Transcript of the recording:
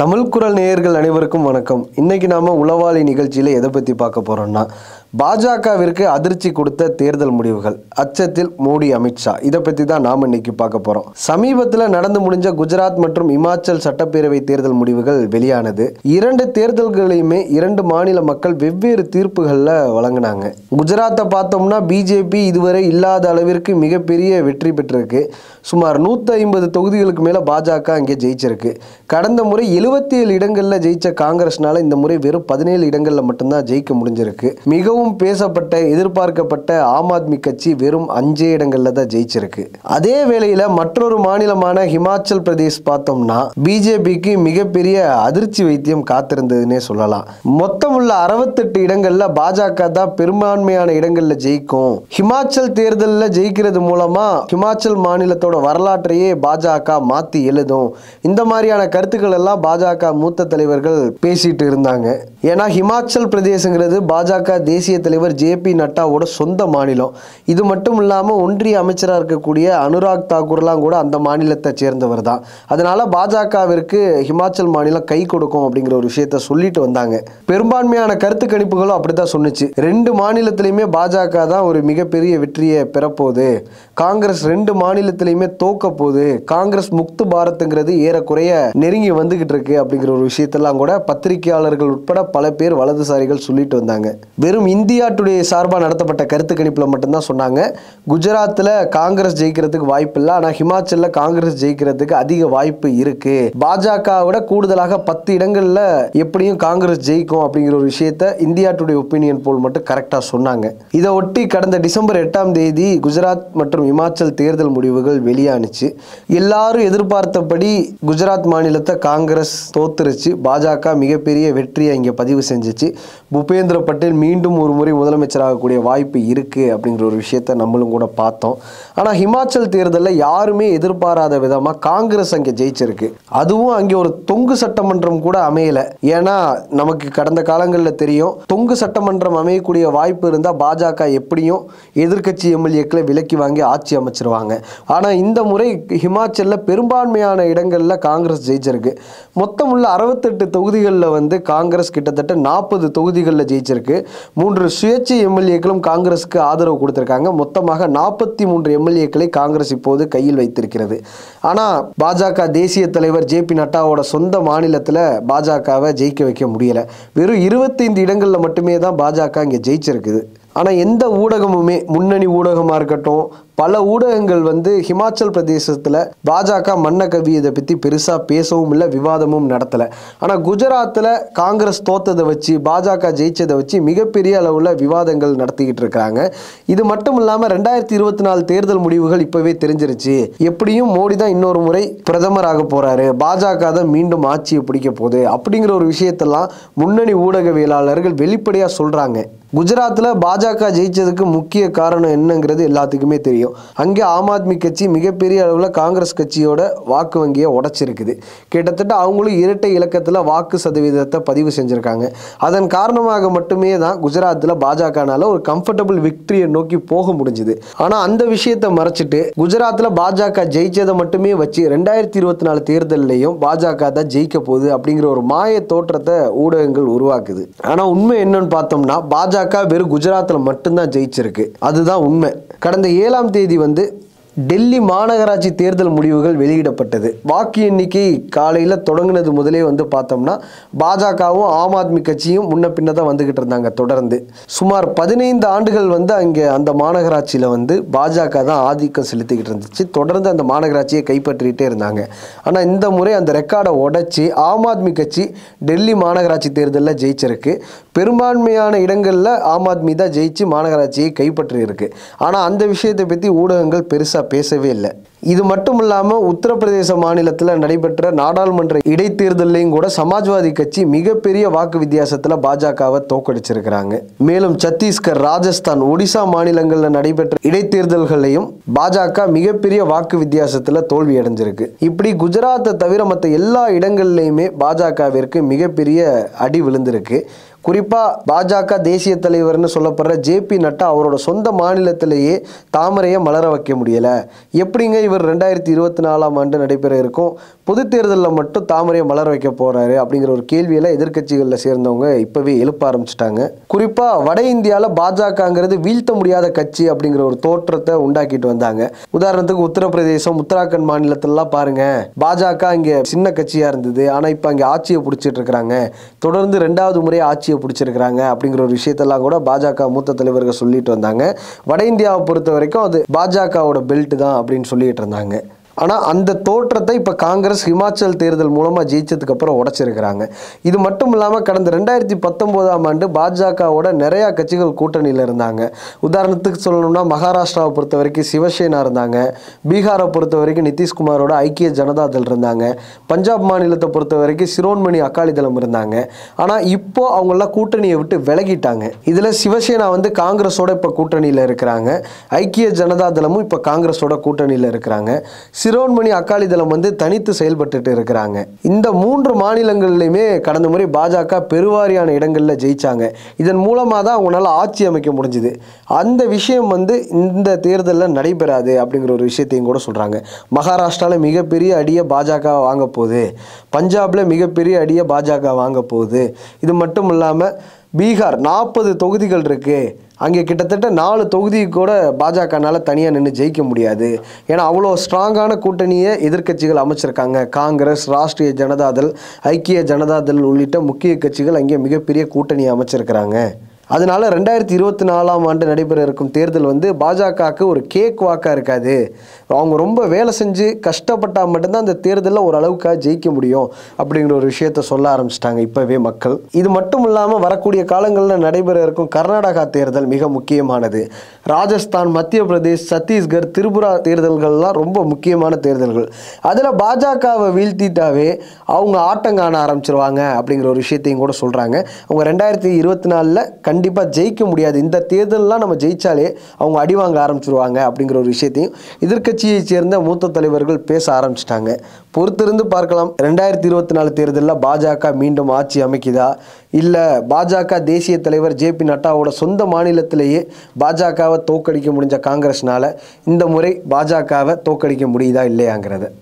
தமிழ்குரல் நேயர்கள் அனைவருக்கும் வணக்கம். இன்னைக்கு நாம உளவாளி நிகழ்ச்சியில எதை பத்தி பார்க்க போறோம்னா, பாஜகவிற்கு அதிர்ச்சி கொடுத்த தேர்தல் முடிவுகள், அச்சத்தில் மோடி அமித்ஷா, இதை பத்தி தான் நாம இன்னைக்கு பார்க்க போறோம். சமீபத்தில் நடந்து முடிஞ்ச குஜராத் மற்றும் இமாச்சல் சட்டப்பேரவை தேர்தல் முடிவுகள் வெளியானது. இரண்டு தேர்தல்களையுமே இரண்டு மாநில மக்கள் வெவ்வேறு தீர்ப்புகள்ல வழங்கினாங்க. குஜராத்தை பார்த்தோம்னா பிஜேபி இதுவரை இல்லாத அளவிற்கு மிகப்பெரிய வெற்றி பெற்றிருக்கு. சுமார் 150 தொகுதிகளுக்கு மேல பாஜக அங்கே ஜெயிச்சிருக்கு. கடந்த முறை 77 இடங்கள்ல ஜெயிச்ச காங்கிரஸ்னால இந்த முறை வெறும் 17 இடங்கள்ல மட்டும்தான் ஜெயிக்க முடிஞ்சிருக்கு. மிகவும் பேசப்பட்ட எதிர்பார்க்கப்பட்ட ஆம் ஆத்மி கட்சி வெறும் 5 இடங்கள்ல தான் ஜெயிச்சிருக்கு. அதே வேளையில மற்றொரு மாநிலமான ஹிமாச்சல் பிரதேஷ் பார்த்தோம்னா பிஜேபிக்கு மிகப்பெரிய அதிர்ச்சி வைத்தியம் காத்திருந்ததுன்னே சொல்லலாம். மொத்தம் உள்ள 68 இடங்கள்ல பாஜக தான் பெரும்பான்மையான இடங்கள்ல ஜெயிக்கும். ஹிமாச்சல் தேர்தலில் ஜெயிக்கிறது மூலமா ஹிமாச்சல் மாநிலத்தோட வரலாற்றையே பாஜக மாத்தி எழுதும். இந்த மாதிரியான கருத்துக்கள் எல்லாம் பாஜக மூத்த தலைவர்கள் பேசிட்டு இருந்தாங்க. ஏன்னா ஹிமாச்சல் பிரதேசங்கிறது பாஜக தேசிய தலைவர் ஜே.பி. நட்டாவோட சொந்த மாநிலம். இது மட்டும் இல்லாம ஒன்றிய அமைச்சராக இருக்கக்கூடிய அனுராக் தாக்கூர்லாம் கூட அந்த மாநிலத்தை சேர்ந்தவர் தான். அதனால பாஜகவிற்கு ஹிமாச்சல் மாநிலம் கை கொடுக்கும் அப்படிங்கிற ஒரு விஷயத்த சொல்லிட்டு வந்தாங்க. பெரும்பான்மையான கருத்து கணிப்புகளும் அப்படித்தான் சொன்னுச்சு. 2 மாநிலத்திலையுமே பாஜக தான் ஒரு மிகப்பெரிய வெற்றியை பெறப்போகுது, காங்கிரஸ் 2 மாநிலத்திலையுமே தோக்க போகுது, காங்கிரஸ் முக்து பாரத்ங்கிறது ஏறக்குறைய நெருங்கி வந்துகிட்டு இருக்கு அப்படிங்கிற ஒரு விஷயத்தெல்லாம் கூட பத்திரிகையாளர்கள் உட்பட பல பேர் வலதுசாரிகள் சொல்லிட்டு வந்தாங்க. வெறும் இந்தியா டுடே சார்பாக நடத்தப்பட்ட கருத்து கணிப்பில் மட்டும்தான் சொன்னாங்க குஜராத்தில் காங்கிரஸ் ஜெயிக்கிறதுக்கு வாய்ப்பு இல்லை, ஆனால் ஹிமாச்சலில் காங்கிரஸ் ஜெயிக்கிறதுக்கு அதிக வாய்ப்பு இருக்கு, பாஜகவோட கூடுதலாக 10 இடங்கள்ல எப்படியும் காங்கிரஸ் ஜெயிக்கும் அப்படிங்கிற ஒரு விஷயத்த இந்தியா டுடே ஒப்பீனியன் போல் மட்டும் கரெக்டாக சொன்னாங்க. இதை ஒட்டி கடந்த டிசம்பர் 8ஆம் தேதி குஜராத் மற்றும் இமாச்சல் தேர்தல் முடிவுகள் வெளியானுச்சு. எல்லாரும் எதிர்பார்த்தபடி குஜராத் மாநிலத்தை காங்கிரஸ் தோத்துருச்சு. பாஜக மிகப்பெரிய வெற்றியை இங்கே பதிவு செஞ்சிச்சு. பூபேந்திர பட்டேல் மீண்டும் ஒரு முறை முதலமைச்சராகக்கூடிய வாய்ப்பு இருக்கு அப்படிங்கிற ஒரு விஷயத்தை நம்மளும் கூட பார்த்தோம். ஆனால் ஹிமாச்சல் தேர்தலில் யாருமே எதிர்பாராத விதமாக காங்கிரஸ் அங்கே ஜெயிச்சிருக்கு. அதுவும் அங்கே ஒரு தொங்கு சட்டமன்றம் கூட அமையலை. ஏன்னா நமக்கு கடந்த காலங்களில் தெரியும், தொங்கு சட்டமன்றம் அமையக்கூடிய வாய்ப்பு இருந்தால் பாஜக எப்படியும் எதிர்க்கட்சி எம்எல்ஏக்களை விலக்கி வாங்கி ஆட்சி அமைச்சிருவாங்க. ஆனால் இந்த முறை ஹிமாச்சலில் பெரும்பான்மையான இடங்களில் காங்கிரஸ் ஜெயிச்சிருக்கு. மொத்தம் உள்ள 68 தொகுதிகளில் காங்கிரஸ் கிட்டத்தட்ட 40 தொகுதிகளில் ஜெயிச்சிருக்கு. 3 சுயேட்சை எம்எல்ஏக்களும் காங்கிரஸுக்கு ஆதரவு கொடுத்திருக்காங்க. மொத்தமாக 43 எம்எல்ஏக்களை காங்கிரஸ் இப்போது கையில் வைத்திருக்கிறது. ஆனால் பாஜக தேசிய தலைவர் ஜே.பி. நட்டாவோட சொந்த மாநிலத்தில் பாஜகவை ஜெயிக்க வைக்க முடியல. வெறும் 25 இடங்களில் மட்டுமே தான் பாஜக இங்கே ஜெயிச்சிருக்குது. ஆனால் எந்த ஊடகமுமே, முன்னணி ஊடகமாக இருக்கட்டும், பல ஊடகங்கள் ஹிமாச்சல் பிரதேசத்தில் பாஜக மண்ணை கவி இதை பற்றி பெருசாக பேசவும் இல்லை, விவாதமும் நடத்தலை. ஆனால் குஜராத்தில் காங்கிரஸ் தோத்ததை வச்சு பாஜக ஜெயிச்சதை வச்சு மிகப்பெரிய அளவில் விவாதங்கள் நடத்திக்கிட்டு இருக்காங்க. இது மட்டும் இல்லாமல் 2024 தேர்தல் முடிவுகள் இப்போவே தெரிஞ்சிருச்சு. எப்படியும் மோடி தான் இன்னொரு முறை பிரதமராக போகிறாரு, பாஜக தான் மீண்டும் ஆட்சியை பிடிக்க போகுது அப்படிங்கிற ஒரு விஷயத்தெல்லாம் முன்னணி ஊடகவியலாளர்கள் வெளிப்படையாக சொல்கிறாங்க. குஜராத்தில் பாஜக ஜெயிச்சதுக்கு முக்கிய காரணம் என்னங்கிறது எல்லாத்துக்குமே தெரியும். அங்கே ஆம் ஆத்மி கட்சி மிகப்பெரிய அளவில் காங்கிரஸ் கட்சியோட வாக்கு வங்கியை உடைச்சிருக்குது. கிட்டத்தட்ட அவங்களும் இரட்டை இலக்கத்தில் வாக்கு சதவீதத்தை பதிவு செஞ்சுருக்காங்க. அதன் காரணமாக மட்டுமே தான் குஜராத்தில் பாஜகனால ஒரு கம்ஃபர்டபுள் விக்டரியை நோக்கி போக முடிஞ்சுது. ஆனால் அந்த விஷயத்தை மறைச்சிட்டு குஜராத்தில் பாஜக ஜெயிச்சதை மட்டுமே வச்சு 2024 தேர்தலையும் பாஜக தான் ஜெயிக்க போகுது அப்படிங்கிற ஒரு மாய தோற்றத்தை ஊடகங்கள் உருவாக்குது. ஆனால் உண்மை என்னன்னு பார்த்தோம்னா பாஜக வெறும் குஜராத்தில் மட்டும்தான் ஜெயிச்சிருக்கு. அதுதான் உண்மை. கடந்த 7ஆம் தேதி டெல்லி மாநகராட்சி தேர்தல் முடிவுகள் வெளியிடப்பட்டது. வாக்கு எண்ணிக்கை காலையில் தொடங்கினது முதலே பார்த்தோம்னா பாஜகவும் ஆம் ஆத்மி கட்சியும் முன்ன பின்ன தான் வந்துகிட்டு இருந்தாங்க. தொடர்ந்து சுமார் 15 ஆண்டுகள் அங்கே அந்த மாநகராட்சியில் பாஜக தான் ஆதிக்கம் செலுத்திக்கிட்டு இருந்துச்சு. தொடர்ந்து அந்த மாநகராட்சியை கைப்பற்றிக்கிட்டே இருந்தாங்க. ஆனால் இந்த முறை அந்த ரெக்கார்டை உடைச்சி ஆம் ஆத்மி கட்சி டெல்லி மாநகராட்சி தேர்தலில் ஜெயிச்சிருக்கு. பெரும்பான்மையான இடங்களில் ஆம் ஆத்மி தான் ஜெயிச்சு மாநகராட்சியை கைப்பற்றி இருக்கு. ஆனால் அந்த விஷயத்தை பற்றி ஊடகங்கள் பெருசாக பேசவே இல்லை. இது மட்டும் இல்லாமல் உத்தரப்பிரதேச மாநிலத்தில் நடைபெற்ற நாடாளுமன்ற இடைத்தேர்தலையும் கூட சமாஜ்வாதி கட்சி மிகப்பெரிய வாக்கு வித்தியாசத்தில் பாஜகவை தோற்கடிச்சிருக்கிறாங்க. மேலும் சத்தீஸ்கர், ராஜஸ்தான், ஒடிசா மாநிலங்களில் நடைபெற்ற இடைத்தேர்தல்களையும் பாஜக மிகப்பெரிய வாக்கு வித்தியாசத்தில் தோல்வி அடைஞ்சிருக்கு. இப்படி குஜராத்தை தவிர மற்ற எல்லா இடங்கள்லையுமே பாஜகவிற்கு மிகப்பெரிய அடி விழுந்திருக்கு. குறிப்பா பாஜக தேசிய தலைவர்னு சொல்லப்படுற ஜே.பி. நட்டா அவரோட சொந்த மாநிலத்திலேயே தாமரையை மலர வைக்க முடியல. எப்படிங்க இவர் 2024ஆம் ஆண்டு நடைபெற இருக்கும் பொது தேர்தலில் மட்டும் தாமரையை மலர வைக்க போறாரு அப்படிங்கிற ஒரு கேள்வியில எதிர்க்கட்சிகளில் சேர்ந்தவங்க இப்பவே எழுப்ப ஆரம்பிச்சிட்டாங்க. குறிப்பா வட இந்தியாவில் பாஜகங்கிறது வீழ்த்த முடியாத கட்சி அப்படிங்கிற ஒரு தோற்றத்தை உண்டாக்கிட்டு வந்தாங்க. உதாரணத்துக்கு உத்தரப்பிரதேசம், உத்தராகண்ட் மாநிலத்திலலாம் பாருங்க, பாஜக இங்க சின்ன கட்சியா இருந்தது, ஆனா இப்ப அங்க ஆட்சியை பிடிச்சிட்டு இருக்கிறாங்க, தொடர்ந்து 2வது முறை ஆட்சியை பிடிச்சிருக்கிறாங்க அப்படிங்கிற ஒரு விஷயத்தெல்லாம் கூட பாஜக மூத்த தலைவர்கள் சொல்லிட்டு வந்தாங்க. வட இந்தியாவை பொறுத்த வரைக்கும் அது பாஜகவோட பெல்ட் தான் அப்படின்னு சொல்லிட்டு இருந்தாங்க. ஆனால் அந்த தோற்றத்தை இப்போ காங்கிரஸ் ஹிமாச்சல் தேர்தல் மூலமாக ஜெயிச்சதுக்கு அப்புறம் உடைச்சிருக்கிறாங்க. இது மட்டும் இல்லாமல் கடந்த 2019ஆம் ஆண்டு பாஜகவோட நிறையா கட்சிகள் கூட்டணியில் இருந்தாங்க. உதாரணத்துக்கு சொல்லணும்னா மகாராஷ்டிராவை பொறுத்த வரைக்கும் சிவசேனா இருந்தாங்க, பீகாரை பொறுத்த வரைக்கும் நிதிஷ்குமாரோட ஐக்கிய ஜனதாதள் இருந்தாங்க, பஞ்சாப் மாநிலத்தை பொறுத்த வரைக்கும் சிரோன்மணி அகாலி தளம் இருந்தாங்க. ஆனால் இப்போ அவங்களாம் கூட்டணியை விட்டு விலகிட்டாங்க. இதில் சிவசேனா வந்து காங்கிரஸோட இப்போ கூட்டணியில் இருக்கிறாங்க, ஐக்கிய ஜனதாதளமும் இப்போ காங்கிரஸோட கூட்டணியில் இருக்கிறாங்க, சிரோன்மணி அகாலி தளம் வந்து தனித்து செயல்பட்டு இருக்கிறாங்க. இந்த 3 மாநிலங்களிலுமே கடந்த முறை பாஜக பெருவாரியான இடங்களில் ஜெயிச்சாங்க. இதன் மூலமாக தான் அவங்களால ஆட்சி அமைக்க முடிஞ்சுது. அந்த விஷயம் வந்து இந்த தேர்தலில் நடைபெறாது அப்படிங்கிற ஒரு விஷயத்தையும் கூட சொல்றாங்க. மகாராஷ்டிராவில் மிகப்பெரிய அடியை பாஜக வாங்க போகுது, பஞ்சாப்ல மிகப்பெரிய அடியை பாஜக வாங்க போகுது. இது மட்டும் இல்லாமல் பீகார் 40 தொகுதிகள் இருக்கு, அங்கே கிட்டத்தட்ட 4 தொகுதி கூட பாஜகனால தனியாக நின்று ஜெயிக்க முடியாது. ஏன்னா அவ்வளோ ஸ்ட்ராங்கான கூட்டணியை எதிர்க்கட்சிகள் அமைச்சிருக்காங்க. காங்கிரஸ், ராஷ்ட்ரிய ஜனதாதள், ஐக்கிய ஜனதாதள் உள்ளிட்ட முக்கிய கட்சிகள் அங்கே மிகப்பெரிய கூட்டணியை அமைச்சிருக்கிறாங்க. அதனால 2024ஆம் ஆண்டு நடைபெற இருக்கும் தேர்தல் வந்து பாஜகவுக்கு ஒரு கேக் வாக்காக இருக்காது. அவங்க ரொம்ப வேலை செஞ்சு கஷ்டப்பட்டால் மட்டும்தான் அந்த தேர்தலில் ஓரளவுக்காக ஜெயிக்க முடியும் அப்படிங்கிற ஒரு விஷயத்த சொல்ல ஆரம்பிச்சிட்டாங்க இப்போவே மக்கள். இது மட்டும் இல்லாமல் வரக்கூடிய காலங்களில் நடைபெற இருக்கும் கர்நாடகா தேர்தல் மிக முக்கியமானது. ராஜஸ்தான், மத்திய பிரதேஷ், சத்தீஸ்கர், திரிபுரா தேர்தல்கள்லாம் ரொம்ப முக்கியமான தேர்தல்கள். அதில் பாஜகவை வீழ்த்திட்டாவே அவங்க ஆட்டம் காண ஆரம்பிச்சிருவாங்க அப்படிங்கிற ஒரு விஷயத்தையும் கூட சொல்கிறாங்க. அவங்க 2024 கண்டிப்பாக ஜெயிக்க முடியாது, இந்த தேர்தலெலாம் நம்ம ஜெயிச்சாலே அவங்க அடி வாங்க ஆரம்பிச்சிருவாங்க அப்படிங்கிற ஒரு விஷயத்தையும் எதிர்க்கட்சியை சேர்ந்த மூத்த தலைவர்கள் பேச ஆரம்பிச்சிட்டாங்க. பொறுத்திருந்து பார்க்கலாம். 2024 தேர்தலில் பாஜக மீண்டும் ஆட்சி அமைக்குதா, இல்லை பாஜக தேசிய தலைவர் ஜே.பி. நட்டாவோட சொந்த மாநிலத்திலேயே பாஜகவை தோற்கடிக்க முடிஞ்ச காங்கிரஸ்னால இந்த முறை பாஜகவை தோற்கடிக்க முடியுதா இல்லையாங்கிறத